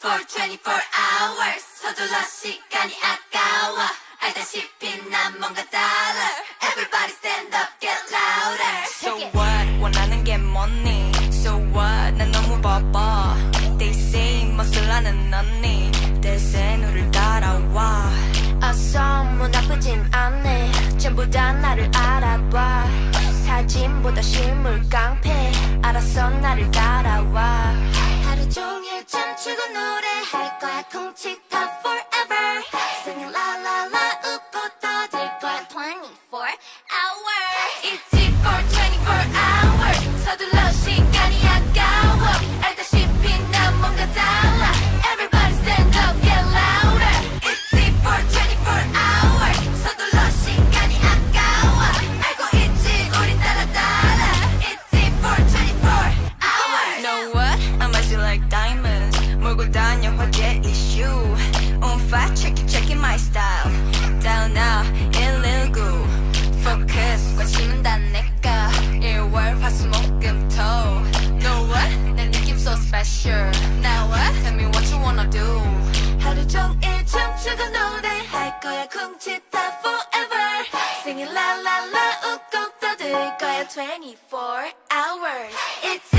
for 24 hours 서둘러 시간이 아까워 알다시피 난 뭔가 달라 Everybody stand up get louder So what 원하는 게 뭐니 So what 난 너무 바빠 They say 멋을라는 언니 대세 너를 따라와 어서 뭐 나쁘진 않네 전부 다 나를 알아봐 사진보다 실물 깡패 알았어 나를 따라와 하루 종일 춤추고 노래할 거야 쿵치타 forever Singing la la la 웃고 떠들 거야 24 hours ITZY for 24 hours 서둘러 시간이 아까워 알다시피 난 뭔가 달라 Everybody stand up get louder ITZY for 24 hours 서둘러 시간이 아까워 알고 있지 우린 따라 ITZY for 24 hours Know what? I'm icy like diamonds 몰고 다녀 화제 이슈 On fire check it my style Down now 119 Focus 관심은 다 내가 1월 화수목금토 Know what? 내 느낌 so special Now what? Tell me what you wanna do 하루 종일 춤추고 노래할 거야 쿵치타 forever Singing la la la 웃고 떠들 거야 24 hours ITZY